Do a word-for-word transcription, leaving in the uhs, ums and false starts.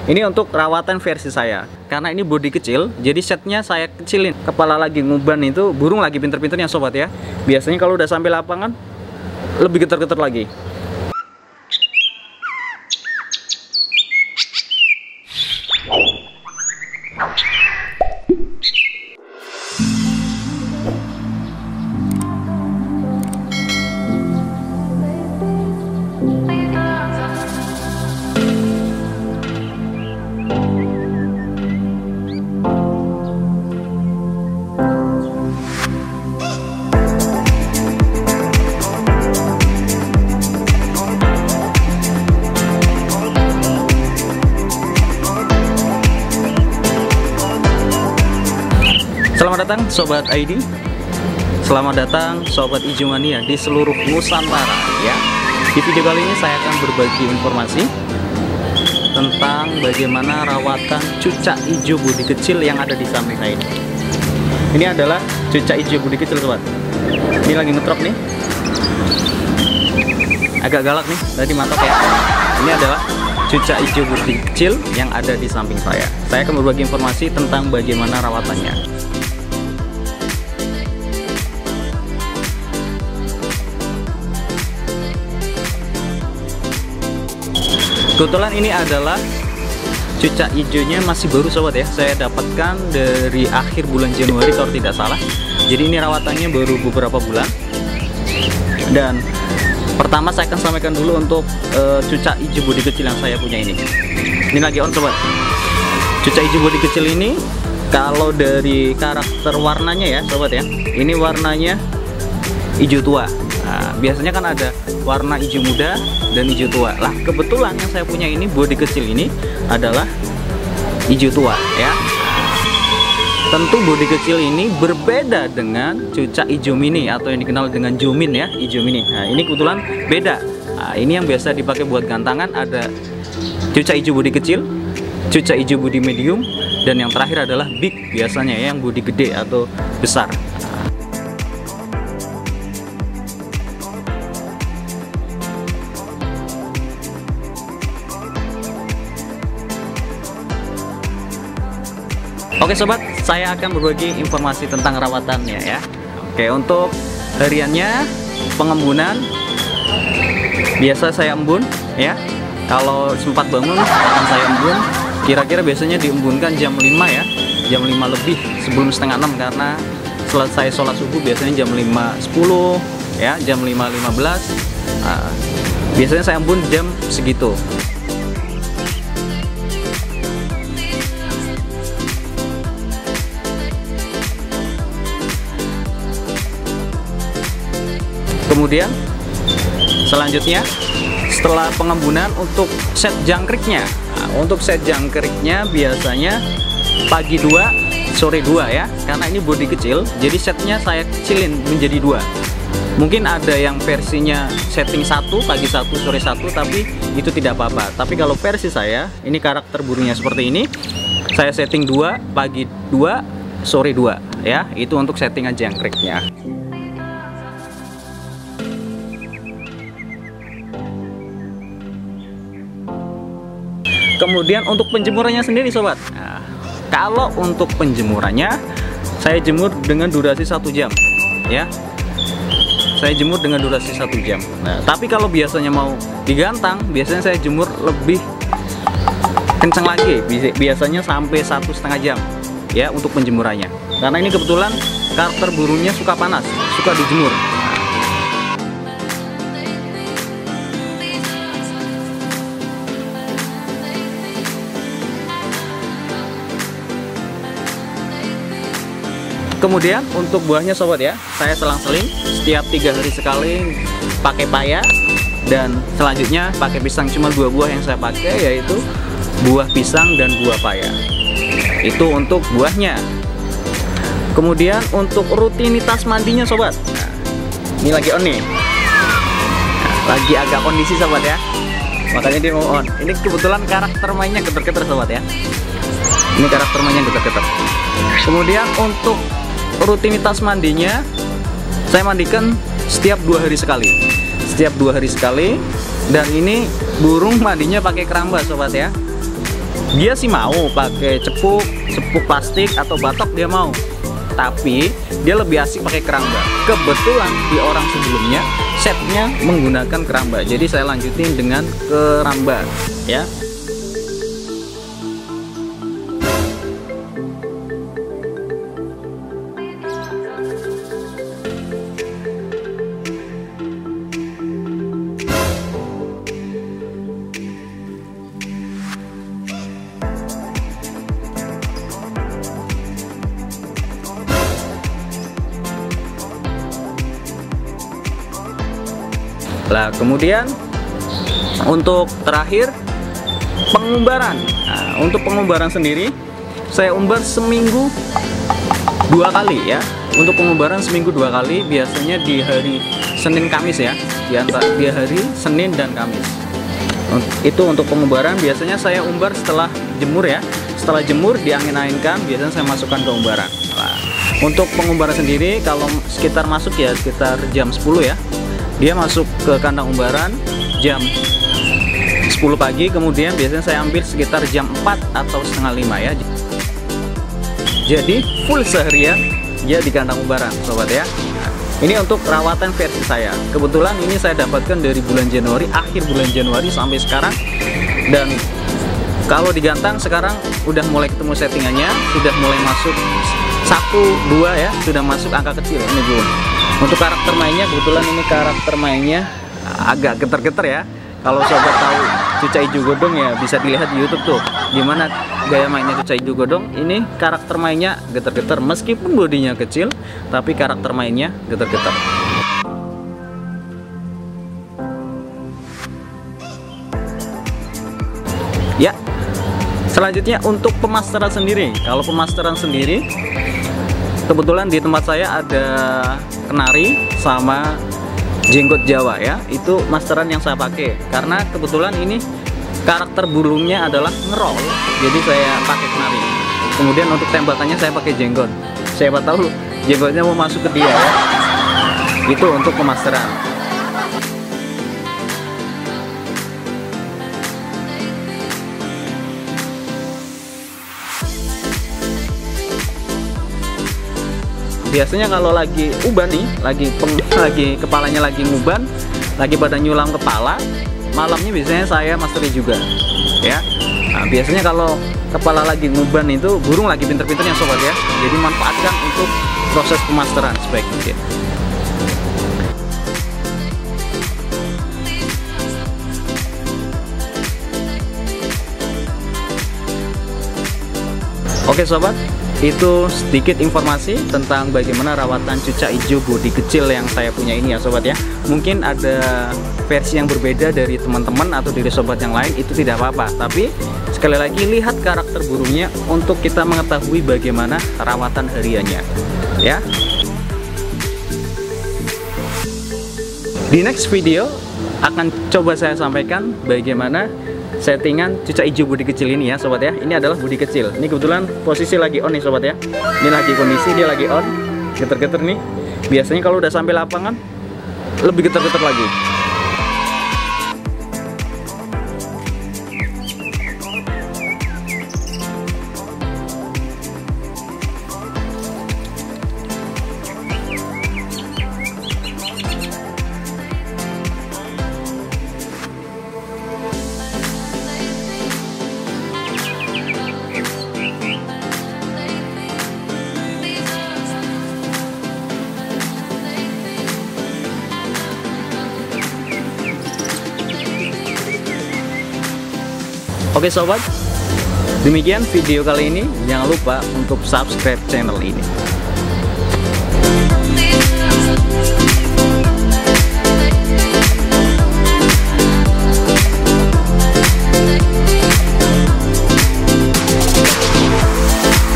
Ini untuk rawatan versi saya. Karena ini body kecil, jadi setnya saya kecilin. Kepala lagi nguban itu, burung lagi pinter-pinternya sobat ya. Biasanya kalau udah sampai lapangan, lebih getar-getar lagi. Selamat datang Sobat I D. Selamat datang Sobat Ijo Mania di seluruh Nusantara ya. Di video kali ini saya akan berbagi informasi tentang bagaimana rawatan cucak ijo bodi kecil yang ada di samping saya ini. Ini adalah cucak ijo bodi kecil sobat. Ini lagi ngetrop nih. Agak galak nih, tadi mantap ya. Ini adalah cucak ijo bodi kecil yang ada di samping saya. Saya akan berbagi informasi tentang bagaimana rawatannya. Kebetulan ini adalah cucak ijonya masih baru sobat ya. Saya dapatkan dari akhir bulan Januari kalau tidak salah. Jadi ini rawatannya baru beberapa bulan. Dan pertama saya akan sampaikan dulu untuk uh, cucak ijo bodi kecil yang saya punya ini. Ini lagi on sobat. Cucak ijo bodi kecil ini kalau dari karakter warnanya ya sobat ya. Ini warnanya hijau tua. Nah, biasanya kan ada warna hijau muda dan hijau tua. Lah, kebetulan yang saya punya ini bodi kecil ini adalah hijau tua ya. Tentu bodi kecil ini berbeda dengan cucak hijau mini atau yang dikenal dengan jomin ya, hijau mini. Nah, ini kebetulan beda. Nah, ini yang biasa dipakai buat gantangan ada cucak hijau bodi kecil, cucak hijau bodi medium, dan yang terakhir adalah big biasanya ya, yang bodi gede atau besar. Oke sobat, saya akan berbagi informasi tentang rawatannya ya. Oke, untuk hariannya pengembunan biasa saya embun ya. Kalau sempat bangun akan saya embun. Kira-kira biasanya diembunkan jam lima ya, jam lima lebih sebelum setengah enam, karena selesai sholat subuh biasanya jam lima sepuluh ya, jam lima lima belas. Nah, biasanya saya embun jam segitu. Kemudian selanjutnya setelah pengembunan untuk set jangkriknya, nah, untuk set jangkriknya biasanya pagi dua sore dua ya, karena ini bodi kecil jadi setnya saya kecilin menjadi dua. Mungkin ada yang versinya setting satu pagi satu sore satu, tapi itu tidak apa-apa. Tapi kalau versi saya ini karakter burungnya seperti ini, saya setting dua pagi dua sore dua ya, itu untuk settingan jangkriknya. Kemudian untuk penjemurannya sendiri sobat, nah, kalau untuk penjemurannya saya jemur dengan durasi satu jam ya, saya jemur dengan durasi satu jam. Nah, tapi kalau biasanya mau digantang biasanya saya jemur lebih kencang lagi, biasanya sampai satu setengah jam ya untuk penjemurannya, karena ini kebetulan karakter burungnya suka panas, suka dijemur. Kemudian untuk buahnya sobat ya, saya selang-seling setiap tiga hari sekali pakai paya, dan selanjutnya pakai pisang. Cuma dua buah yang saya pakai, yaitu buah pisang dan buah paya. Itu untuk buahnya. Kemudian untuk rutinitas mandinya sobat, nah, ini lagi on nih, nah, lagi agak kondisi sobat ya, makanya dia mau on. Ini kebetulan karakter mainnya geter-geter sobat ya, ini karakter mainnya geter-geter. Kemudian untuk rutinitas mandinya saya mandikan setiap dua hari sekali, setiap dua hari sekali. Dan ini burung mandinya pakai keramba sobat ya, Dia sih mau pakai cepuk, cepuk plastik atau batok dia mau. Tapi dia lebih asik pakai keramba. Kebetulan di orang sebelumnya setnya menggunakan keramba. Jadi saya lanjutin dengan keramba ya. Nah, kemudian untuk terakhir pengumbaran. Nah, untuk pengumbaran sendiri saya umbar seminggu dua kali ya. Untuk pengumbaran seminggu dua kali, biasanya di hari Senin Kamis ya, di antara di hari Senin dan Kamis. Itu untuk pengumbaran. Biasanya saya umbar setelah jemur ya. Setelah jemur diangin-anginkan, biasanya saya masukkan ke umbaran. Nah, untuk pengumbaran sendiri kalau sekitar masuk ya sekitar jam sepuluh ya. Dia masuk ke kandang umbaran jam sepuluh pagi, kemudian biasanya saya ambil sekitar jam empat atau setengah lima ya. Jadi full seharian dia di kandang umbaran sobat ya. Ini untuk perawatan versi saya. Kebetulan ini saya dapatkan dari bulan Januari, akhir bulan Januari sampai sekarang. Dan kalau digantang sekarang udah mulai ketemu settingannya, sudah mulai masuk satu dua ya, sudah masuk angka kecil ini belum. Untuk karakter mainnya, kebetulan ini karakter mainnya agak getar-getar ya. Kalau sobat tahu Cuca Ijo Godong ya bisa dilihat di YouTube tuh, gimana gaya mainnya Cuca Ijo Godong. Ini karakter mainnya getar-getar, meskipun bodinya kecil, tapi karakter mainnya getar-getar. Ya, selanjutnya untuk pemasteran sendiri. Kalau pemasteran sendiri, kebetulan di tempat saya ada kenari sama jenggot Jawa ya. Itu masteran yang saya pakai karena kebetulan ini karakter burungnya adalah ngerol, jadi saya pakai kenari. Kemudian untuk tembakannya saya pakai jenggot. Siapa tahu jenggotnya mau masuk ke dia ya. Itu untuk pemasteran. Biasanya kalau lagi uban nih, lagi peng, lagi kepalanya lagi nguban, lagi pada nyulam kepala, malamnya biasanya saya masteri juga, ya. Nah, biasanya kalau kepala lagi nguban itu burung lagi pinter-pinternya sobat ya. Jadi manfaatkan untuk proses pemasteran sebaik mungkin. Oke sobat, itu sedikit informasi tentang bagaimana rawatan Cuca Ijo bodi kecil yang saya punya ini ya sobat ya. Mungkin ada versi yang berbeda dari teman-teman atau dari sobat yang lain, itu tidak apa-apa. Tapi sekali lagi lihat karakter burungnya untuk kita mengetahui bagaimana rawatan hariannya ya. Di next video akan coba saya sampaikan bagaimana settingan Cuca Ijo bodi kecil ini ya sobat ya. Ini adalah bodi kecil. Ini kebetulan posisi lagi on nih sobat ya. Ini lagi kondisi dia lagi on, geter-geter nih. Biasanya kalau udah sampai lapangan lebih geter-geter lagi. Oke sobat, demikian video kali ini. Jangan lupa untuk subscribe channel ini.